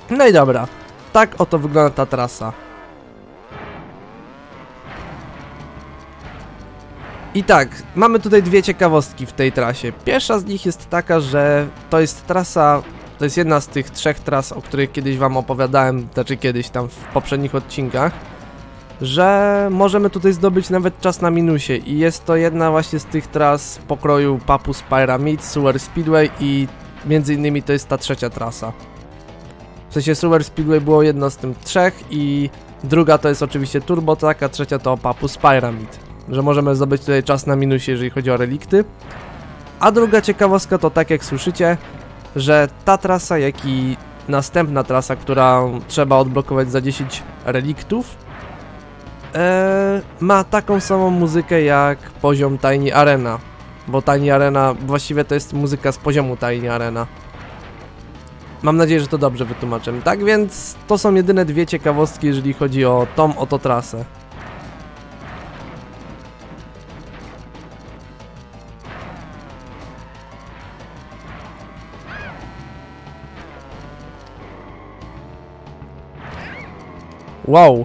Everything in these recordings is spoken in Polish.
No i dobra, tak oto wygląda ta trasa. I tak, mamy tutaj dwie ciekawostki w tej trasie. Pierwsza z nich jest taka, że to jest trasa, to jest jedna z tych trzech tras, o których kiedyś wam opowiadałem, znaczy kiedyś tam w poprzednich odcinkach, że możemy tutaj zdobyć nawet czas na minusie i jest to jedna właśnie z tych tras pokroju Papus Pyramid, Sewer Speedway i między innymi to jest ta trzecia trasa. W sensie Sewer Speedway było jedno z tych trzech i druga to jest oczywiście Turbo Track, a trzecia to Papus Pyramid. Że możemy zdobyć tutaj czas na minusie, jeżeli chodzi o relikty. A druga ciekawostka to tak jak słyszycie, że ta trasa, jak i następna trasa, która trzeba odblokować za 10 reliktów, ma taką samą muzykę jak poziom Tiny Arena. Bo Tiny Arena, właściwie to jest muzyka z poziomu Tiny Arena. Mam nadzieję, że to dobrze wytłumaczę. Tak więc to są jedyne dwie ciekawostki, jeżeli chodzi o tą oto trasę. Wow.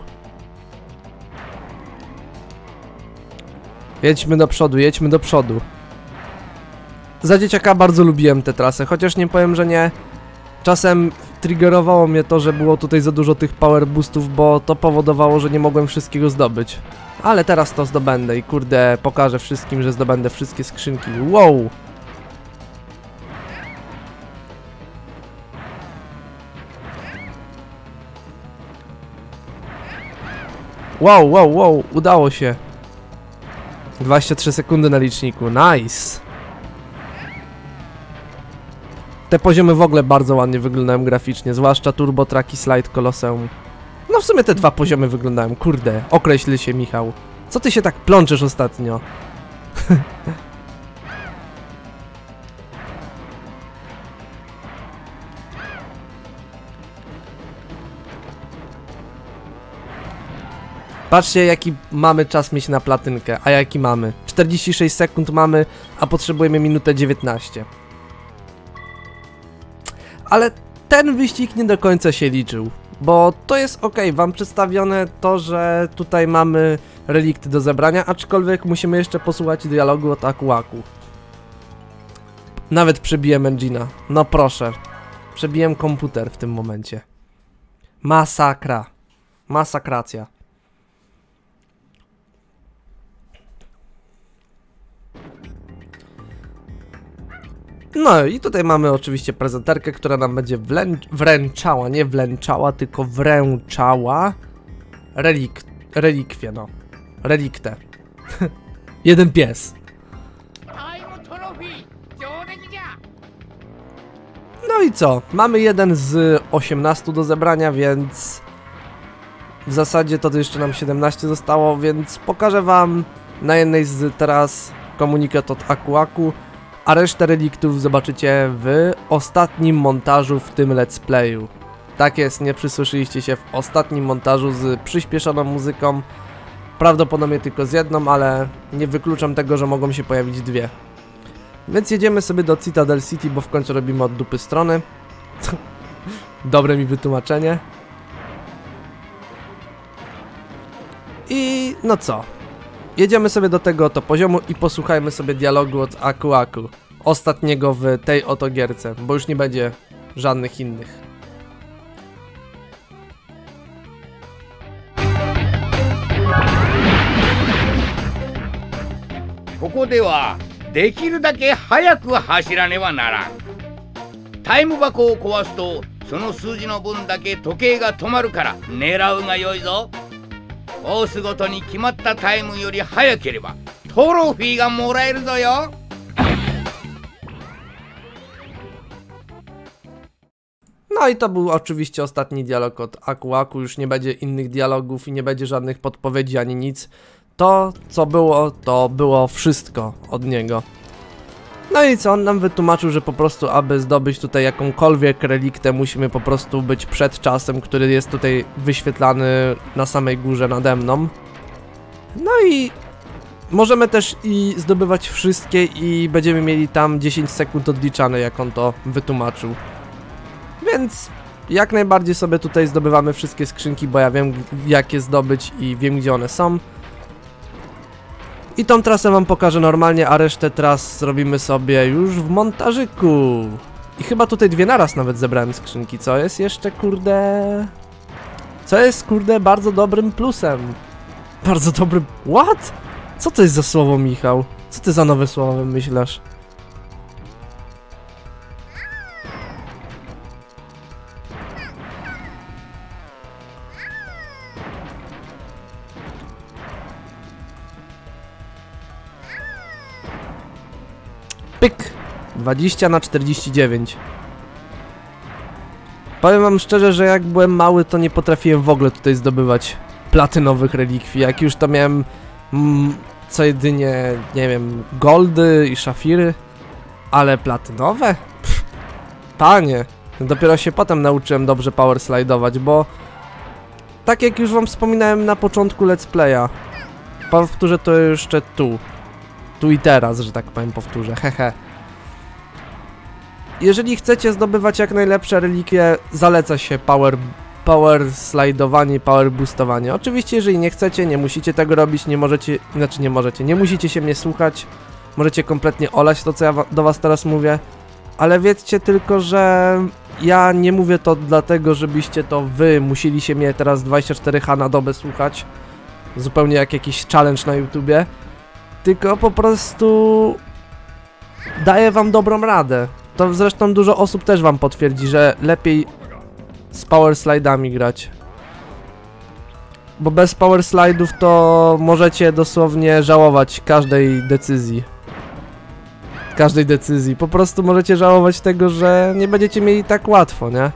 Jedźmy do przodu, jedźmy do przodu. Za dzieciaka bardzo lubiłem tę trasę, chociaż nie powiem, że nie. Czasem triggerowało mnie to, że było tutaj za dużo tych power boostów, bo to powodowało, że nie mogłem wszystkiego zdobyć. Ale teraz to zdobędę i kurde, pokażę wszystkim, że zdobędę wszystkie skrzynki. Wow! Wow, wow, wow, udało się. 23 sekundy na liczniku, nice. Te poziomy w ogóle bardzo ładnie wyglądają graficznie, zwłaszcza Turbo Track i Slide Colosseum. No w sumie te dwa poziomy wyglądają, kurde, określ się Michał. Co ty się tak plączesz ostatnio? Patrzcie, jaki mamy czas mieć na platynkę, a jaki mamy. 46 sekund mamy, a potrzebujemy minutę 19. Ale ten wyścig nie do końca się liczył, bo to jest ok, wam przedstawione to, że tutaj mamy relikty do zebrania, aczkolwiek musimy jeszcze posłuchać dialogu od Aku Aku. Nawet przebiłem engine'a, no proszę, przebiłem komputer w tym momencie. Masakra, masakracja. No i tutaj mamy oczywiście prezenterkę, która nam będzie wręczała, nie wręczała, tylko wręczała relikwie, no. Reliktę. Jeden pies. No i co? Mamy jeden z 18 do zebrania, więc w zasadzie to jeszcze nam 17 zostało, więc pokażę wam na jednej z teraz komunikat od Aku Aku. A resztę reliktów zobaczycie w ostatnim montażu w tym let's playu. Tak jest, nie przysłyszeliście się, w ostatnim montażu z przyspieszoną muzyką. Prawdopodobnie tylko z jedną, ale nie wykluczam tego, że mogą się pojawić dwie. Więc jedziemy sobie do Citadel City, bo w końcu robimy od dupy strony. Dobre mi wytłumaczenie. I no co? Jedziemy sobie do tego oto poziomu i posłuchajmy sobie dialogu od Aku Aku. Ostatniego w tej oto gierce, bo już nie będzie żadnych innych. ここではできるだけ早く走らねばならん。タイム箱を壊すとその数字の分だけ時計が止まるから狙うがよいぞ。コースごとに決まったタイムより早ければトロフィーがもらえるぞよ。 No i to był oczywiście ostatni dialog od Aku Aku, już nie będzie innych dialogów i nie będzie żadnych podpowiedzi ani nic. To, co było, to było wszystko od niego. No i co, on nam wytłumaczył, że po prostu, aby zdobyć tutaj jakąkolwiek reliktę, musimy po prostu być przed czasem, który jest tutaj wyświetlany na samej górze nade mną. No i możemy też i zdobywać wszystkie i będziemy mieli tam 10 sekund odliczane, jak on to wytłumaczył. Więc Jak najbardziej sobie tutaj zdobywamy wszystkie skrzynki, bo ja wiem jak je zdobyć i wiem gdzie one są. I tą trasę wam pokażę normalnie, a resztę tras zrobimy sobie już w montażyku. I chyba tutaj dwie naraz nawet zebrałem skrzynki, co jest jeszcze kurde... Co jest kurde bardzo dobrym plusem. Bardzo dobrym... What? Co to jest za słowo, Michał? Co ty za nowe słowo wymyślasz? Pyk! 20/49. Powiem wam szczerze, że jak byłem mały, to nie potrafiłem w ogóle tutaj zdobywać platynowych relikwii. Jak już to miałem co jedynie, nie wiem, goldy i szafiry, ale platynowe? Pff, panie, dopiero się potem nauczyłem dobrze power slidować, bo tak jak już wam wspominałem na początku let's playa, powtórzę to jeszcze tu i teraz, że tak powiem, powtórzę, hehe. Jeżeli chcecie zdobywać jak najlepsze relikwie, zaleca się power slidowanie i power boostowanie. Oczywiście, jeżeli nie chcecie, nie musicie tego robić, nie musicie się mnie słuchać. Możecie kompletnie olać to, co ja do was teraz mówię. Ale wiedzcie tylko, że ja nie mówię to dlatego, żebyście to wy musieli się mnie teraz 24H na dobę słuchać. Zupełnie jak jakiś challenge na YouTubie. Tylko po prostu daję wam dobrą radę. To zresztą dużo osób też wam potwierdzi, że lepiej z power slidami grać. Bo bez power slidów to możecie dosłownie żałować każdej decyzji. Każdej decyzji. Po prostu możecie żałować tego, że nie będziecie mieli tak łatwo, nie?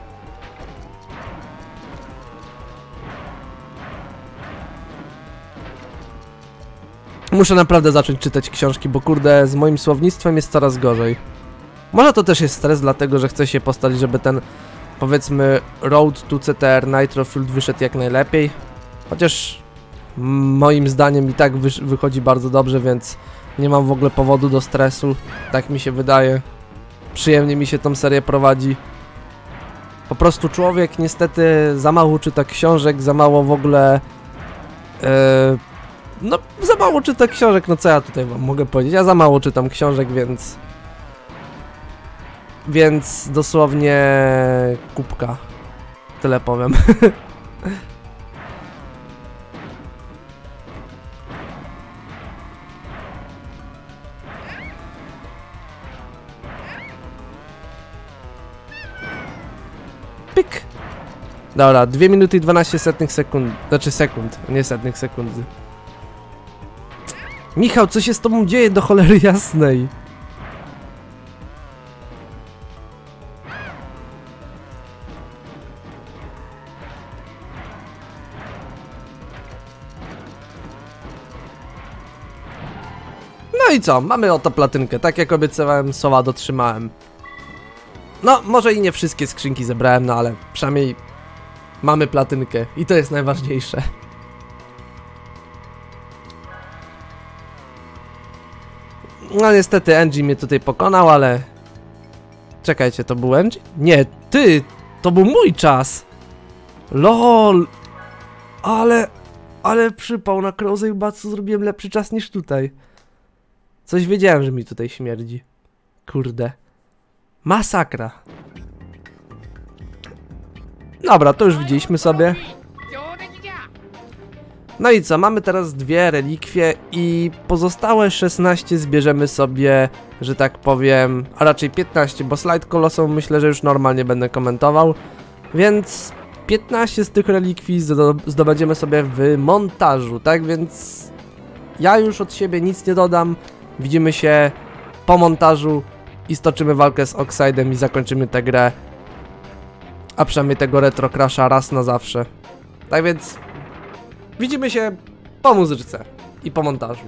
Muszę naprawdę zacząć czytać książki, bo kurde, z moim słownictwem jest coraz gorzej. Może to też jest stres, dlatego że chcę się postawić, żeby ten, powiedzmy, Road to CTR Nitro Fueled wyszedł jak najlepiej. Chociaż moim zdaniem i tak wychodzi bardzo dobrze, więc nie mam w ogóle powodu do stresu. Tak mi się wydaje. Przyjemnie mi się tą serię prowadzi. Po prostu człowiek niestety za mało czyta książek, za mało w ogóle... no, za mało czyta książek, no co ja tutaj wam mogę powiedzieć? Ja za mało czytam książek, więc dosłownie kubka. Tyle powiem. Pyk. Dobra, 2 minuty i 12 setnych sekund. Znaczy sekund, nie setnych sekund. Michał, co się z tobą dzieje do cholery jasnej? No i co? Mamy oto platynkę. Tak jak obiecywałem, słowa dotrzymałem. No, może i nie wszystkie skrzynki zebrałem, no ale przynajmniej mamy platynkę i to jest najważniejsze. No niestety Angie mnie tutaj pokonał, ale... Czekajcie, to był Angie? Nie, ty! To był mój czas! LOL! Ale przypał na Crozaibatsu zrobiłem lepszy czas niż tutaj. Coś wiedziałem, że mi tutaj śmierdzi. Kurde. Masakra. Dobra, to już widzieliśmy sobie. No i co, mamy teraz 2 relikwie i pozostałe 16 zbierzemy sobie, że tak powiem, a raczej 15, bo Slide Colossum myślę, że już normalnie będę komentował. Więc 15 z tych relikwii zdobędziemy sobie w montażu, tak więc ja już od siebie nic nie dodam. Widzimy się po montażu i stoczymy walkę z Oxidem i zakończymy tę grę. A przynajmniej tego Retro Crasha raz na zawsze. Tak więc widzimy się po muzyczce i po montażu.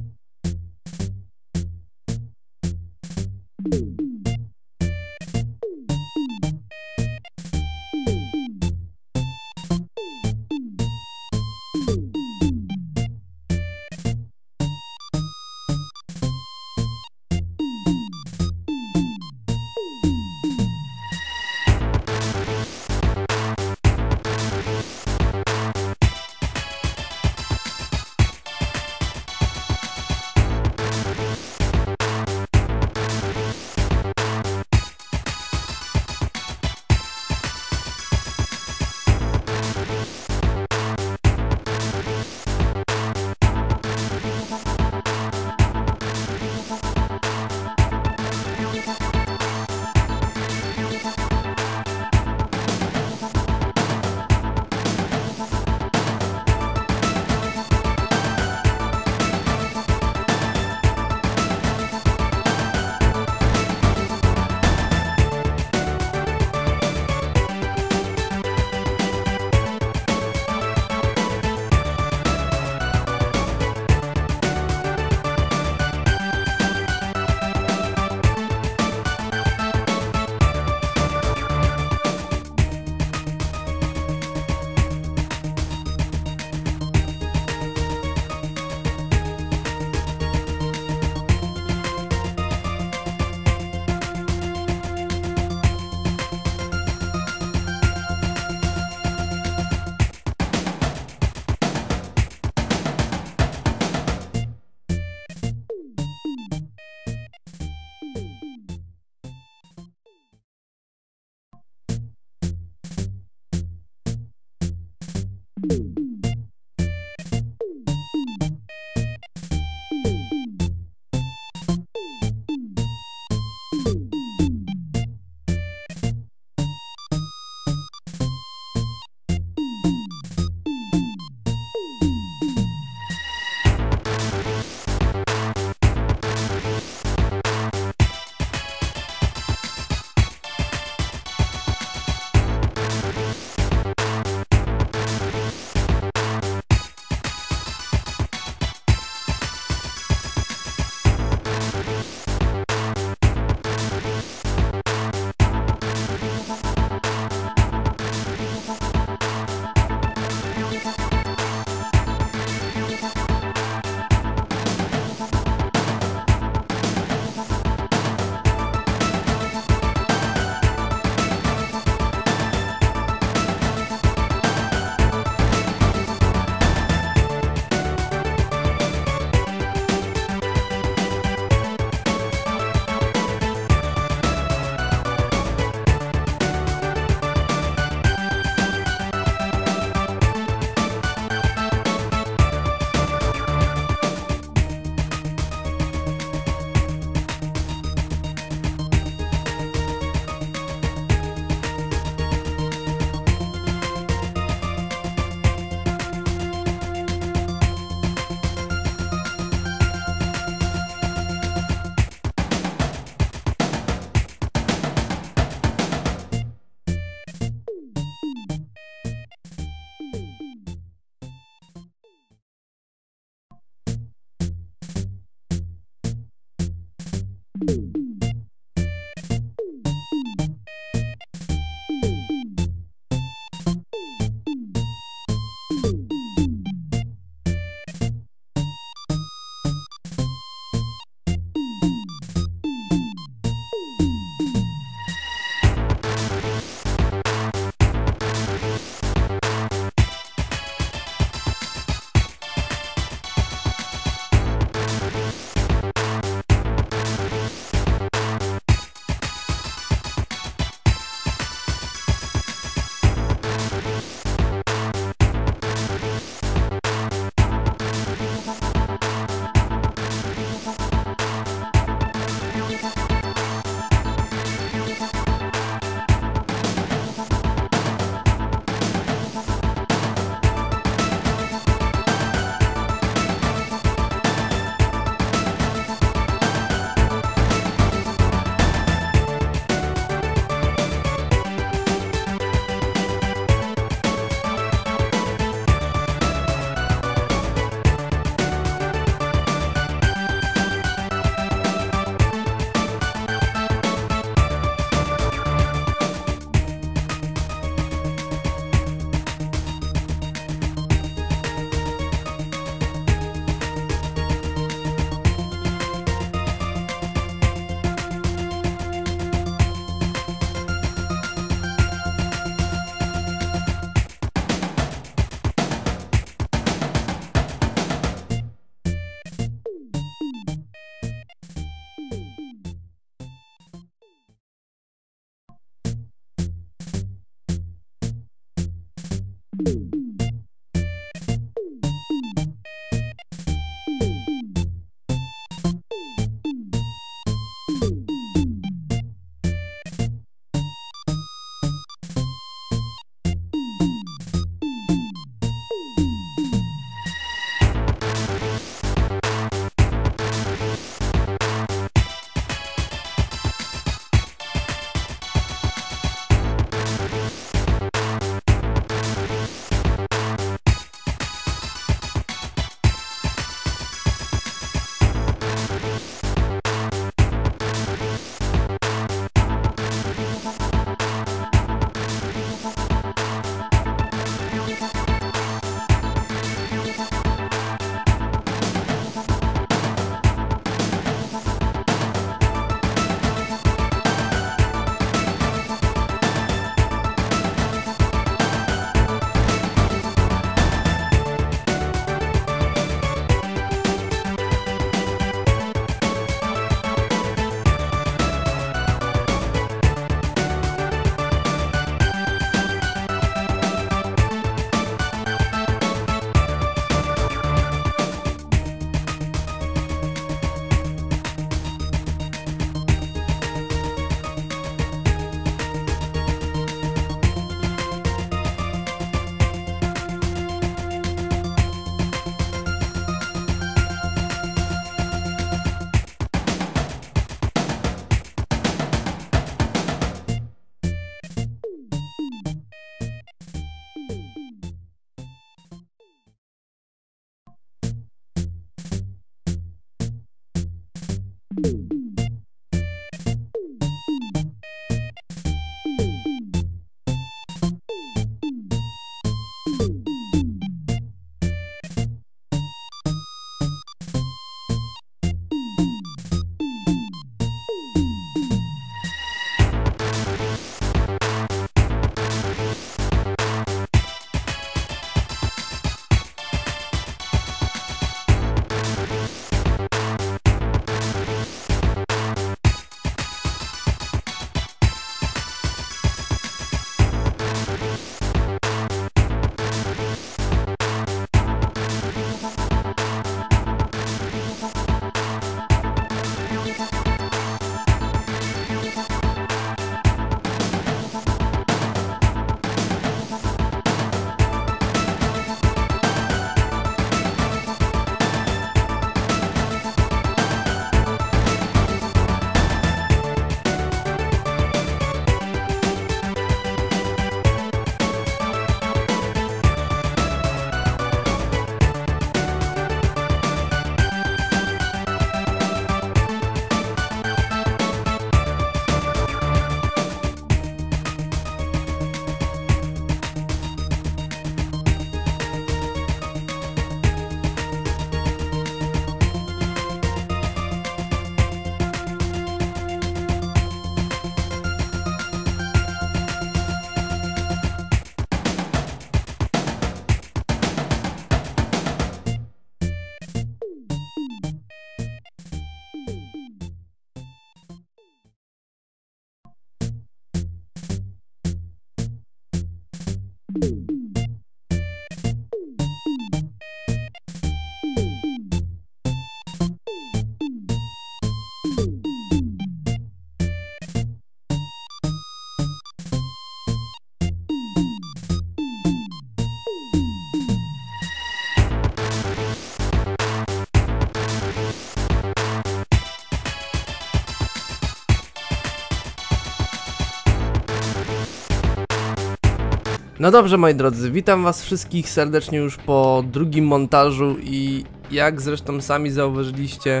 No dobrze, moi drodzy, witam was wszystkich serdecznie już po drugim montażu i jak zresztą sami zauważyliście,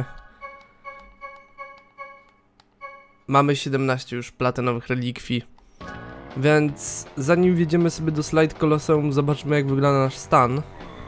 mamy 17 już platynowych relikwii. Więc zanim wjedziemy sobie do Slide Colosseum, zobaczmy jak wygląda nasz stan.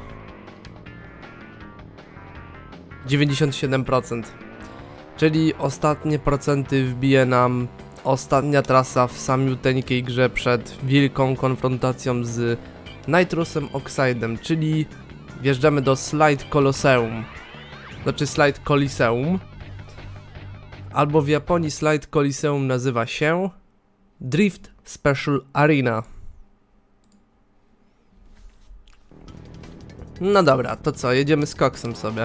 97%. Czyli ostatnie procenty wbije nam ostatnia trasa w samiuteńkiej grze przed wielką konfrontacją z Nitrosem Oxidem, czyli wjeżdżamy do Slide Colosseum. Znaczy Slide Coliseum. Albo w Japonii Slide Coliseum nazywa się Drift Special Arena. No dobra, to co, jedziemy z koksem sobie.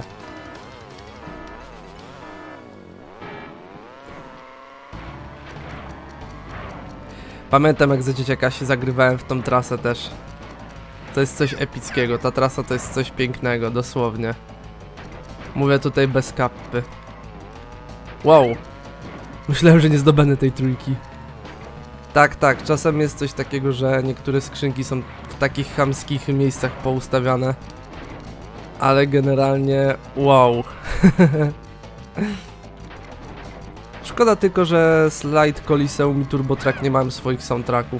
Pamiętam, jak za dzieciaka się zagrywałem w tą trasę też. To jest coś epickiego, ta trasa to jest coś pięknego, dosłownie. Mówię tutaj bez kappy. Wow. Myślałem, że nie zdobędę tej trójki. Tak, tak, czasem jest coś takiego, że niektóre skrzynki są w takich chamskich miejscach poustawiane. Ale generalnie, wow. Szkoda tylko, że Slide Coliseum i Turbo Track nie mają swoich soundtracków.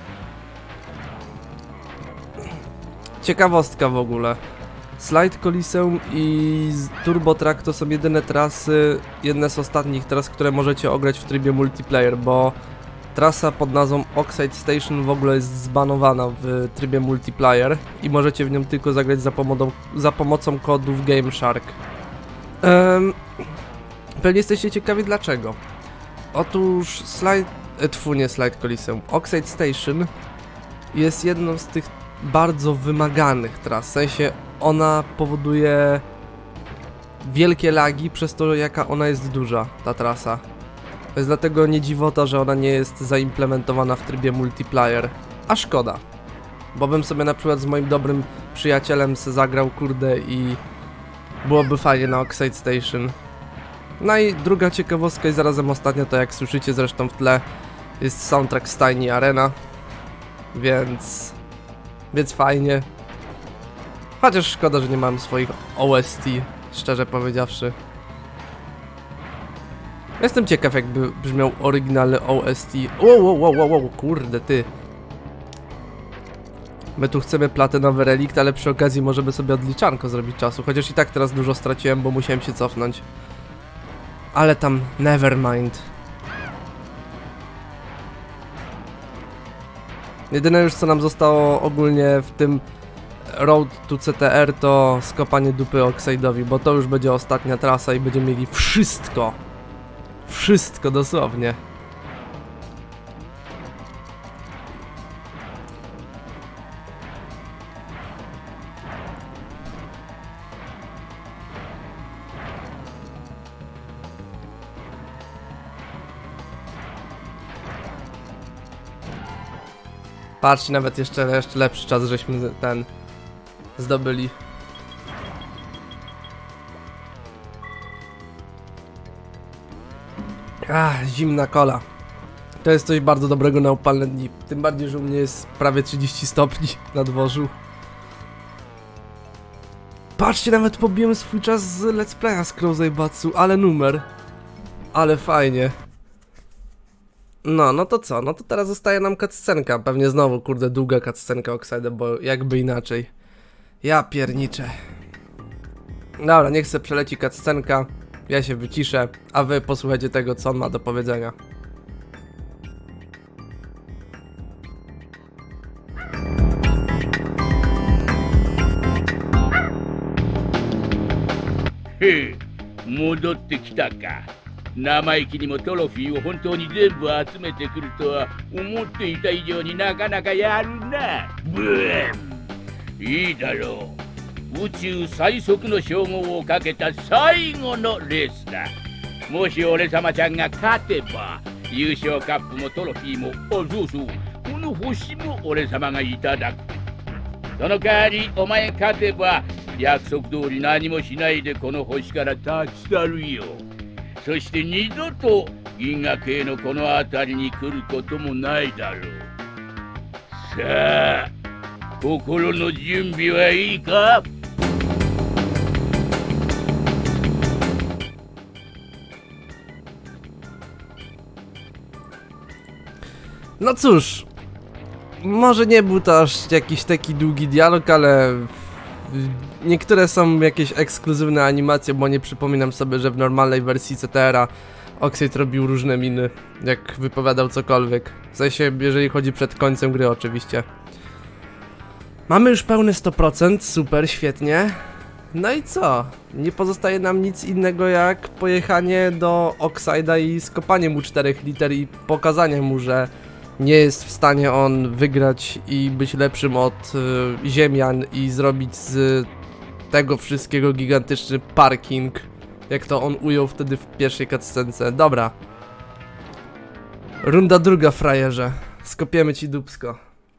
Ciekawostka w ogóle. Slide Coliseum i Turbo Track to są jedyne trasy, jedne z ostatnich tras, które możecie ograć w trybie multiplayer, bo trasa pod nazwą Oxide Station w ogóle jest zbanowana w trybie multiplayer i możecie w nią tylko zagrać za pomocą kodów GameShark. Pewnie jesteście ciekawi dlaczego. Otóż Slide Coliseum. Oxide Station jest jedną z tych bardzo wymaganych tras, w sensie ona powoduje wielkie lagi przez to, jaka ona jest duża, ta trasa. To jest dlatego nie dziwota, że ona nie jest zaimplementowana w trybie multiplayer. A szkoda. Bo bym sobie na przykład z moim dobrym przyjacielem se zagrał, kurde, i byłoby fajnie na Oxide Station. No i druga ciekawostka i zarazem ostatnia, to jak słyszycie zresztą w tle, jest soundtrack z Tiny Arena. Więc fajnie. Chociaż szkoda, że nie mam swoich OST, szczerze powiedziawszy. Jestem ciekaw, jakby brzmiał oryginalny OST. Wow, kurde ty. My tu chcemy platynowy relikt, ale przy okazji możemy sobie odliczanko zrobić czasu. Chociaż i tak teraz dużo straciłem, bo musiałem się cofnąć. Ale tam nevermind. Jedyne już co nam zostało ogólnie w tym Road to CTR to skopanie dupy Oxide'owi, bo to już będzie ostatnia trasa i będziemy mieli wszystko. Wszystko dosłownie. Patrzcie, nawet jeszcze lepszy czas żeśmy ten zdobyli. Zimna kola. To jest coś bardzo dobrego na upalne dni. Tym bardziej, że u mnie jest prawie 30 stopni na dworzu. Patrzcie, nawet pobiłem swój czas z Let's Playa z Crozeibatsu, ale numer. Ale fajnie. No to co? No to teraz zostaje nam cutscenka. Pewnie znowu, kurde, długa cutscenka Oxide, bo jakby inaczej. Ja pierniczę. Dobra, niech se przeleci cutscenka. Ja się wyciszę, a wy posłuchajcie tego, co on ma do powiedzenia. Hej, 戻ってきたか。生意気にもトロフィーを本当に全部集めてくるとは思っていた以上になかなかやるな。ブーン。いいだろう。宇宙最速の称号をかけた最後のレースだ。もし俺様ちゃんが勝てば優勝カップもトロフィーも、そうそう、この星も俺様がいただく。その代わりお前勝てば約束通り何もしないでこの星から立ち去るよ。そして二度と銀河系のこの辺りに来ることもないだろう。さあ、心の準備はいいか？ No cóż, może nie był to aż jakiś taki długi dialog, ale niektóre są jakieś ekskluzywne animacje, bo nie przypominam sobie, że w normalnej wersji CTR-a Oxide robił różne miny, jak wypowiadał cokolwiek. W sensie, jeżeli chodzi przed końcem gry oczywiście. Mamy już pełne 100%, super, świetnie. No i co? Nie pozostaje nam nic innego jak pojechanie do Oxide'a i skopanie mu 4 liter i pokazanie mu, że nie jest w stanie on wygrać i być lepszym od Ziemian i zrobić z tego wszystkiego gigantyczny parking. Jak to on ujął wtedy w pierwszej cutscence. Dobra. Runda druga, frajerze. Skopiemy ci dupsko.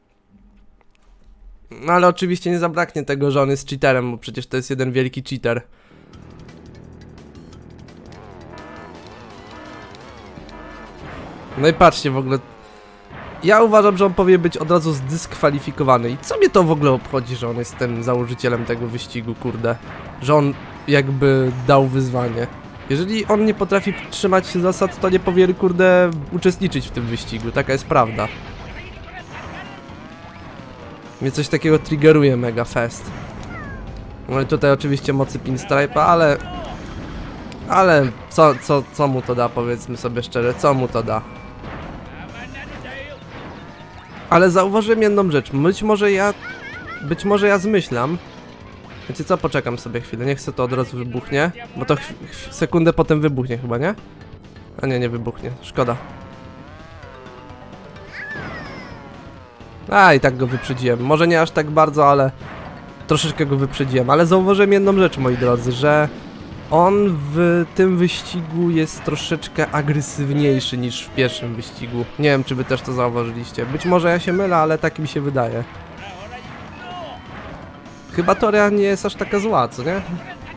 No ale oczywiście nie zabraknie tego, że on jest cheaterem, bo przecież to jest jeden wielki cheater. No i patrzcie w ogóle. Ja uważam, że on powinien być od razu zdyskwalifikowany. I co mnie to w ogóle obchodzi, że on jest tym założycielem tego wyścigu, kurde. Że on jakby dał wyzwanie. Jeżeli on nie potrafi trzymać się zasad, to nie powinien, kurde, uczestniczyć w tym wyścigu. Taka jest prawda. Mnie coś takiego triggeruje mega fest. No i tutaj oczywiście mocy Pinstripe'a, ale co mu to da, powiedzmy sobie szczerze, co mu to da? Ale zauważyłem jedną rzecz, być może ja zmyślam. Wiecie co, poczekam sobie chwilę, niech se to od razu wybuchnie, bo to sekundę potem wybuchnie chyba, nie? A nie wybuchnie, szkoda. A i tak go wyprzedziłem, może nie aż tak bardzo, ale troszeczkę go wyprzedziłem, ale zauważyłem jedną rzecz, moi drodzy, że on w tym wyścigu jest troszeczkę agresywniejszy niż w pierwszym wyścigu. Nie wiem, czy wy też to zauważyliście. Być może ja się mylę, ale tak mi się wydaje. Chyba teoria nie jest aż taka zła, co nie?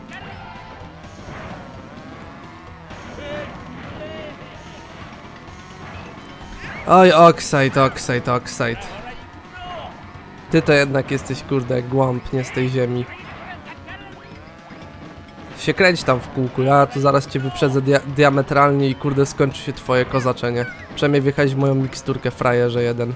Oj, Oxide. Ty to jednak jesteś, kurde, głąb, nie z tej ziemi. Się kręć tam w kółku, ja tu zaraz cię wyprzedzę diametralnie i kurde skończy się twoje kozaczenie. Przynajmniej wjechać w moją miksturkę, frajerze jeden.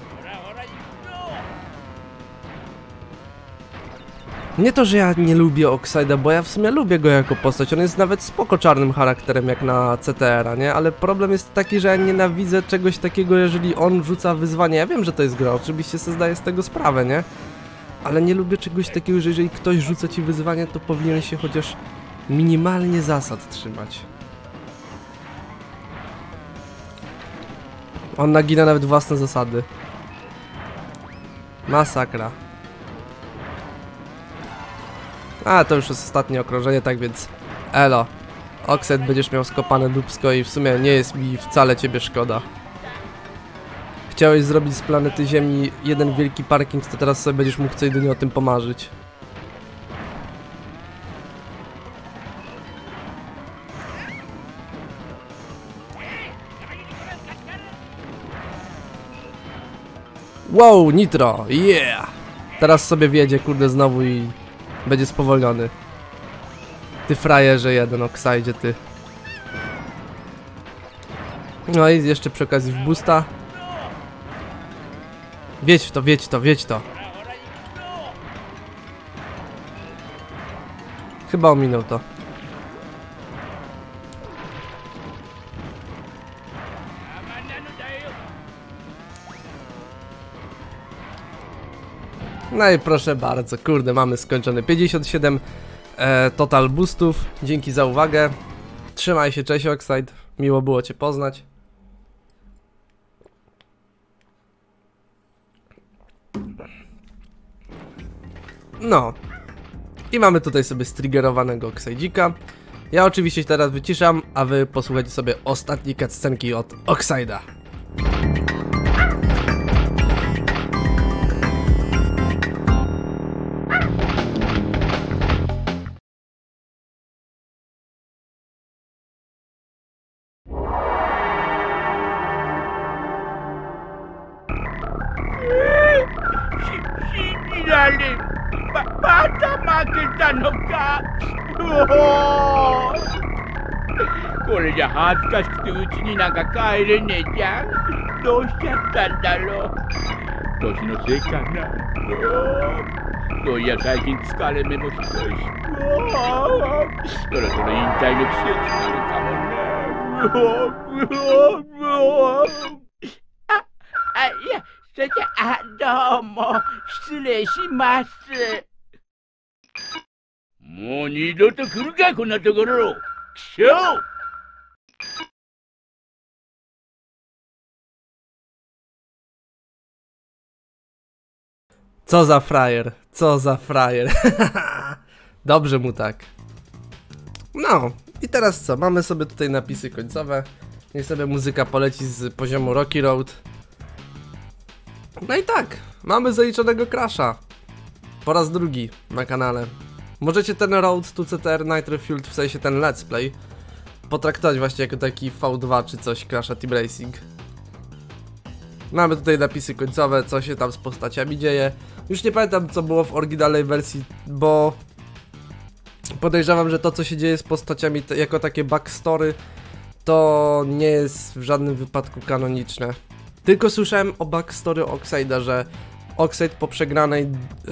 Nie to, że ja nie lubię Oxide'a, bo ja w sumie lubię go jako postać, on jest nawet spoko czarnym charakterem jak na CTR-a, nie? Ale problem jest taki, że ja nienawidzę czegoś takiego, jeżeli on rzuca wyzwanie. Ja wiem, że to jest gra, oczywiście sobie zdaję z tego sprawę, nie? Ale nie lubię czegoś takiego, że jeżeli ktoś rzuca ci wyzwanie, to powinien się chociaż minimalnie zasad trzymać. On nagina nawet własne zasady. Masakra. A, to już jest ostatnie okrążenie, tak więc elo. Oxide, będziesz miał skopane dupsko i w sumie nie jest mi wcale ciebie szkoda. Chciałeś zrobić z planety Ziemi jeden wielki parking, to teraz sobie będziesz mógł co jedynie o tym pomarzyć. Wow, nitro, yeah! Teraz sobie wjedzie, kurde, znowu i będzie spowolniony. Ty frajerze jeden, Oxide, ty. No i jeszcze przy okazji w boosta. Wiedź w to. Chyba ominął to. No i proszę bardzo, kurde, mamy skończony 57 total boostów. Dzięki za uwagę. Trzymaj się, cześć Oxide. Miło było cię poznać. No. I mamy tutaj sobie striggerowanego Oxide'ika. Ja oczywiście się teraz wyciszam, a wy posłuchajcie sobie ostatniej cutscenki od Oxide'a. また負けたのか。これじゃ恥ずかしくてうちになんか帰れねえじゃん。どうしちゃったんだろう。年のせいかな。そういや最近疲れ目もひどいし。そろそろ引退の季節なのかもね。いや、それじゃどうも失礼します。もう二度と来るかこんなところ。くしょう。 Co za frajer, co za frajer. Dobrze mu tak. No, i teraz co? Mamy sobie tutaj napisy końcowe. Niech sobie muzyka poleci z poziomu Rocky Road. No i tak, mamy zaliczonego Crasha. Po raz drugi na kanale. Możecie ten Road to CTR Nitro Fueled, w sensie ten let's play, potraktować właśnie jako taki V2 czy coś Crasha Team Racing. Mamy tutaj napisy końcowe, co się tam z postaciami dzieje. Już nie pamiętam, co było w oryginalnej wersji, bo podejrzewam, że to, co się dzieje z postaciami jako takie backstory, to nie jest w żadnym wypadku kanoniczne. Tylko słyszałem o backstory Oxide'a, że Oxide po przegranej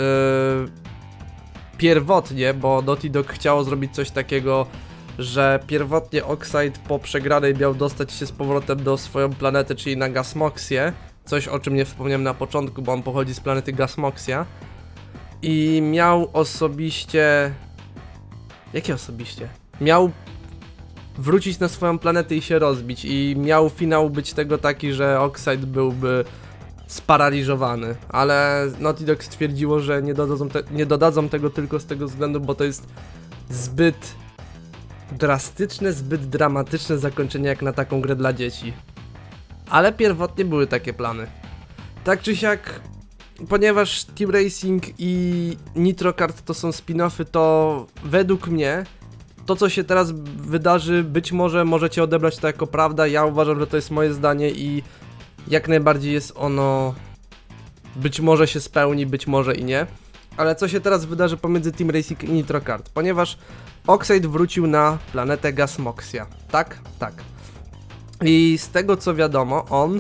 pierwotnie, bo Naughty Dog chciało zrobić coś takiego, że pierwotnie Oxide po przegranej miał dostać się z powrotem do swoją planetę, czyli na Gasmoxię. Coś, o czym nie wspomniałem na początku, bo on pochodzi z planety Gasmoxia. I miał osobiście... Jakie osobiście? Miał wrócić na swoją planetę i się rozbić. I miał finał być tego taki, że Oxide byłby sparaliżowany. Ale Naughty Dog stwierdziło, że nie dodadzą tego tylko z tego względu, bo to jest zbyt drastyczne, zbyt dramatyczne zakończenie jak na taką grę dla dzieci. Ale pierwotnie były takie plany. Tak czy siak, ponieważ Team Racing i Nitro Kart to są spin-offy, to według mnie to, co się teraz wydarzy, być może możecie odebrać to jako prawda. Ja uważam, że to jest moje zdanie i jak najbardziej jest ono... Być może się spełni, być może i nie. Ale co się teraz wydarzy pomiędzy Team Racing i Nitro Kart? Ponieważ Oxide wrócił na planetę Gasmoxia. Tak? Tak. I z tego co wiadomo, on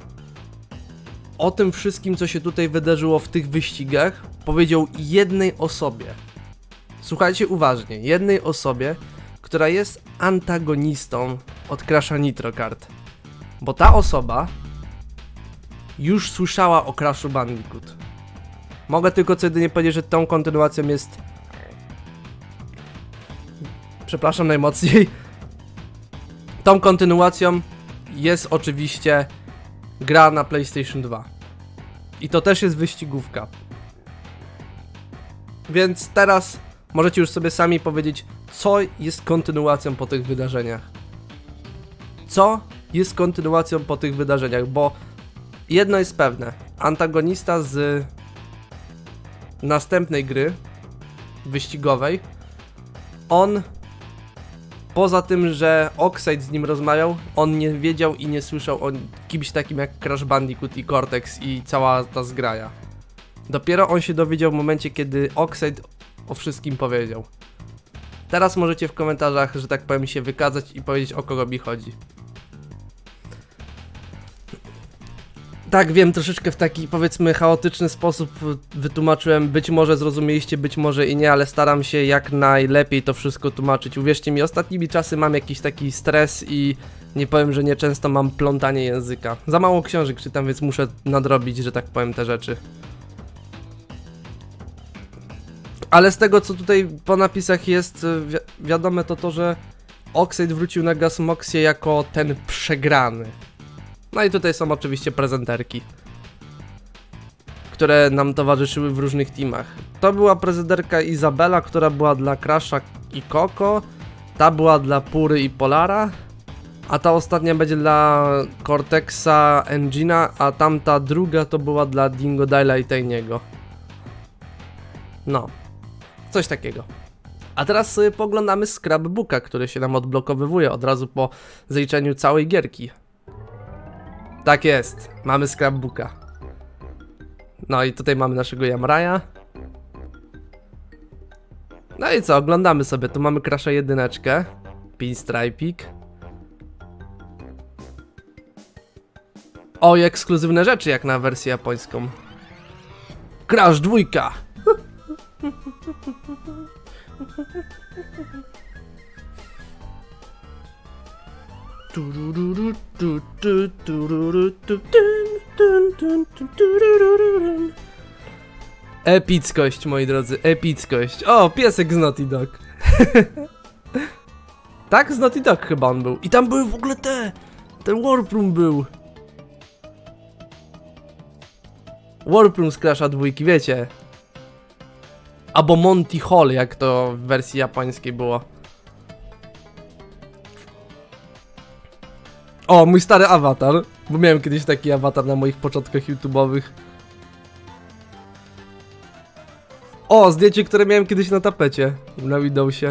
o tym wszystkim, co się tutaj wydarzyło w tych wyścigach, powiedział jednej osobie. Słuchajcie uważnie, jednej osobie, która jest antagonistą od Crasha Nitro Kart. Bo ta osoba już słyszała o Crashu Bandicoot. Mogę tylko co jedynie powiedzieć, że tą kontynuacją jest... Przepraszam najmocniej. Tą kontynuacją jest oczywiście gra na PlayStation 2. I to też jest wyścigówka. Więc teraz możecie już sobie sami powiedzieć, co jest kontynuacją po tych wydarzeniach. Co jest kontynuacją po tych wydarzeniach, bo jedno jest pewne. Antagonista z następnej gry wyścigowej, on poza tym, że Oxide z nim rozmawiał, on nie wiedział i nie słyszał o kimś takim jak Crash Bandicoot i Cortex i cała ta zgraja. Dopiero on się dowiedział w momencie, kiedy Oxide o wszystkim powiedział. Teraz możecie w komentarzach, że tak powiem, się wykazać i powiedzieć, o kogo mi chodzi. Tak, wiem, troszeczkę w taki, powiedzmy, chaotyczny sposób wytłumaczyłem, być może zrozumieliście, być może i nie, ale staram się jak najlepiej to wszystko tłumaczyć. Uwierzcie mi, ostatnimi czasy mam jakiś taki stres i nie powiem, że nieczęsto mam plątanie języka. Za mało książek czytam, więc muszę nadrobić, że tak powiem, te rzeczy. Ale z tego, co tutaj po napisach jest wiadome, to że Oxide wrócił na Gasmoxię jako ten przegrany. No i tutaj są oczywiście prezenterki, które nam towarzyszyły w różnych teamach. To była prezenterka Izabela, która była dla Crasha i Coco. Ta była dla Pury i Polara. A ta ostatnia będzie dla Cortexa, Engina, a tamta druga to była dla Dingo Dyla i Tiniego. No, coś takiego. A teraz sobie poglądamy scrapbooka, który się nam odblokowywuje od razu po zaliczeniu całej gierki. Tak jest, mamy scrapbooka. No i tutaj mamy naszego Jamraja. No i co, oglądamy sobie, tu mamy Crasha 1, Pinstripik. O, i ekskluzywne rzeczy jak na wersję japońską. Crash 2. Epickość, moi drodzy, epickość. O, piesek z Naughty Dog. Tak, z Naughty Dog chyba on był. I tam były w ogóle ten Warp Room był. Warp Room z Crasha 2, wiecie. Albo Monty Hall, jak to w wersji japońskiej było. O, mój stary awatar. Bo miałem kiedyś taki awatar na moich początkach YouTube'owych. O, zdjęcie, które miałem kiedyś na tapecie. Na Windowsie.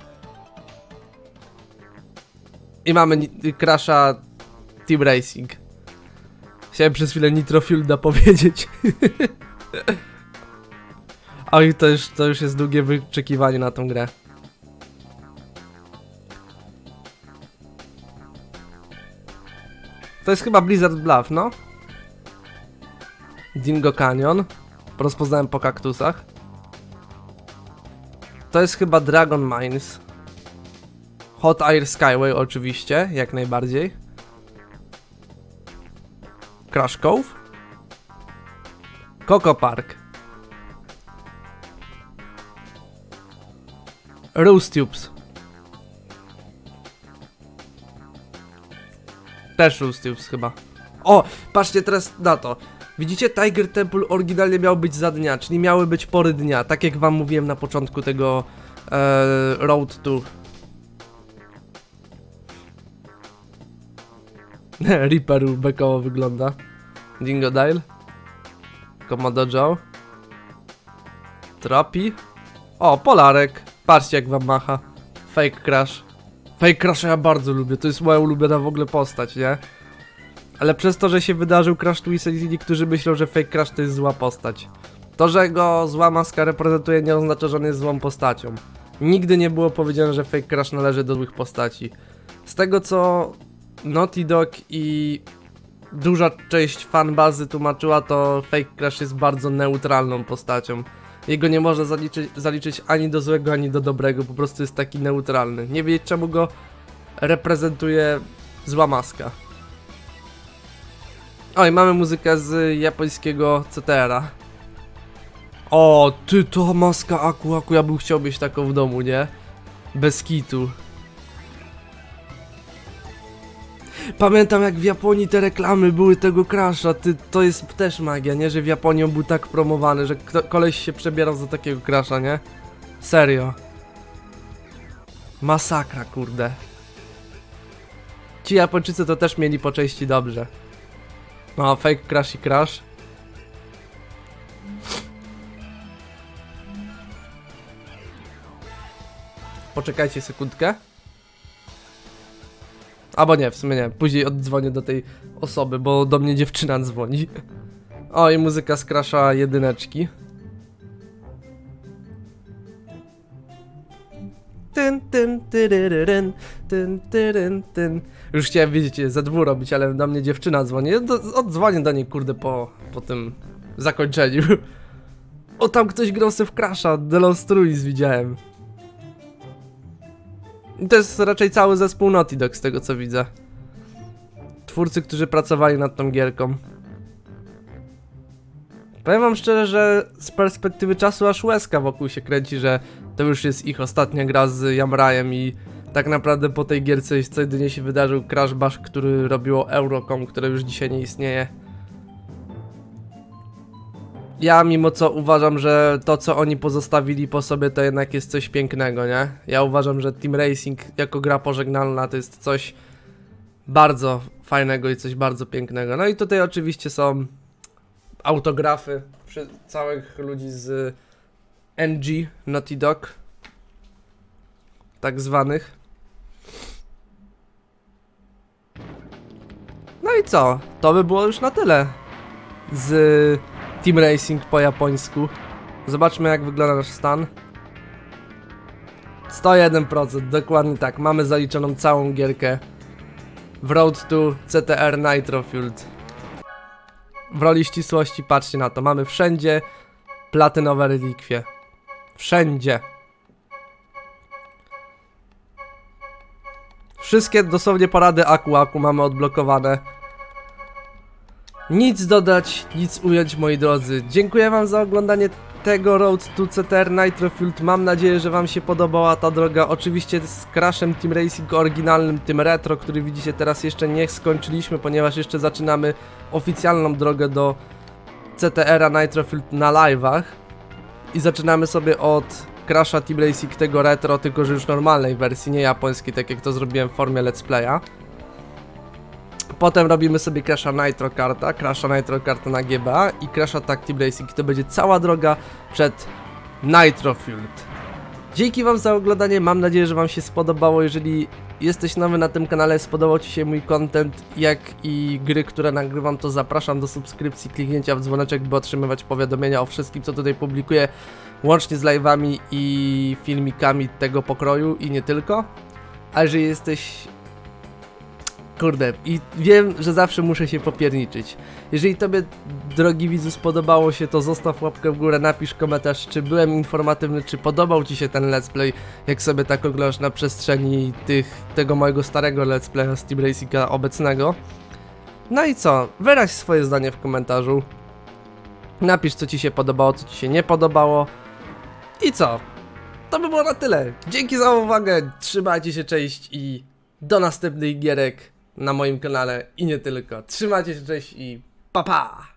I mamy Crasha Team Racing. Chciałem przez chwilę Nitro Fuelda powiedzieć. Oj, to już jest długie wyczekiwanie na tą grę. To jest chyba Blizzard Bluff, no? Dingo Canyon. Rozpoznałem po kaktusach. To jest chyba Dragon Mines. Hot Air Skyway oczywiście, jak najbardziej. Crash Cove. Coco Park. Rose Tubes. Też Rose Tubes chyba. O, patrzcie teraz na to. Widzicie, Tiger Temple oryginalnie miał być za dnia, czyli miały być pory dnia, tak jak wam mówiłem na początku tego Road to. Reaper bekowo wygląda. Dingodile. Komodo Joe. Tropi. O, Polarek. Patrzcie jak wam macha. Fake Crash. Fake Crasha ja bardzo lubię, to jest moja ulubiona w ogóle postać, nie? Ale przez to, że się wydarzył Crash Twist, niektórzy myślą, że Fake Crash to jest zła postać. To, że go zła maska reprezentuje, nie oznacza, że on jest złą postacią. Nigdy nie było powiedziane, że Fake Crash należy do złych postaci. Z tego co Naughty Dog i duża część fanbazy tłumaczyła, to Fake Crash jest bardzo neutralną postacią. Jego nie można zaliczyć ani do złego, ani do dobrego, po prostu jest taki neutralny. Nie wiedzieć czemu go reprezentuje zła maska. O, i mamy muzykę z japońskiego CTR-a. O, ty, to maska Aku, ja bym chciał mieć taką w domu, nie? Bez kitu. Pamiętam jak w Japonii te reklamy były tego Crasha, ty, to jest też magia, nie? Że w Japonii on był tak promowany, że koleś się przebierał za takiego Crasha, nie? Serio. Masakra, kurde. Ci Japończycy to też mieli po części dobrze. No, Fake Crash i Crash. Poczekajcie sekundkę. Albo nie, w sumie nie, później oddzwonię do tej osoby, bo do mnie dziewczyna dzwoni. O, i muzyka z Crasha jedyneczki. Już chciałem, widzicie, ze dwóch robić, ale do mnie dziewczyna dzwoni. Oddzwonię do niej, kurde, po tym zakończeniu. O, tam ktoś grał sobie w Crasha, The Lost Ruins widziałem. I to jest raczej cały zespół Naughty Dog, z tego co widzę. Twórcy, którzy pracowali nad tą gierką. Powiem wam szczerze, że z perspektywy czasu aż łezka wokół się kręci, że to już jest ich ostatnia gra z Yamrajem i tak naprawdę po tej gierce co jedynie się wydarzył Crash Bash, który robiło Eurocom, które już dzisiaj nie istnieje. Ja mimo co uważam, że to co oni pozostawili po sobie to jednak jest coś pięknego, nie? Ja uważam, że Team Racing jako gra pożegnalna to jest coś bardzo fajnego i coś bardzo pięknego. No i tutaj oczywiście są autografy całych ludzi z NG, Naughty Dog, tak zwanych. No i co? To by było już na tyle z Team Racing po japońsku. Zobaczmy jak wygląda nasz stan. 101%, dokładnie tak. Mamy zaliczoną całą gierkę w Road to CTR Nitro Fueled. W roli ścisłości patrzcie na to. Mamy wszędzie platynowe relikwie. Wszędzie. Wszystkie dosłownie porady Aku mamy odblokowane. Nic dodać, nic ująć, moi drodzy. Dziękuję wam za oglądanie tego Road to CTR Nitro Fueled. Mam nadzieję, że wam się podobała ta droga. Oczywiście z Crashem Team Racing oryginalnym, tym retro, który widzicie teraz jeszcze nie skończyliśmy, ponieważ jeszcze zaczynamy oficjalną drogę do CTR-a Nitro Fueled na live'ach. i zaczynamy sobie od Crasha Team Racing tego retro, tylko że już normalnej wersji, nie japońskiej, tak jak to zrobiłem w formie let's playa. Potem robimy sobie Crasha Nitro Karta na GBA i Crasha Tag Team Racing. To będzie cała droga przed Nitro Fueled. Dzięki wam za oglądanie, mam nadzieję, że wam się spodobało. Jeżeli jesteś nowy na tym kanale, spodobał ci się mój content, jak i gry, które nagrywam, to zapraszam do subskrypcji, kliknięcia w dzwoneczek, by otrzymywać powiadomienia o wszystkim, co tutaj publikuję, łącznie z live'ami i filmikami tego pokroju i nie tylko. A jeżeli jesteś... Kurde, i wiem, że zawsze muszę się popierniczyć. Jeżeli tobie, drogi widzu, spodobało się, to zostaw łapkę w górę, napisz komentarz, czy byłem informatywny, czy podobał ci się ten let's play, jak sobie tak oglądasz na przestrzeni tego mojego starego let's playa z Team Racinga obecnego. No i co? Wyraź swoje zdanie w komentarzu. Napisz, co ci się podobało, co ci się nie podobało. I co? To by było na tyle. Dzięki za uwagę, trzymajcie się, cześć i do następnych gierek na moim kanale i nie tylko. Trzymajcie się, cześć i pa pa!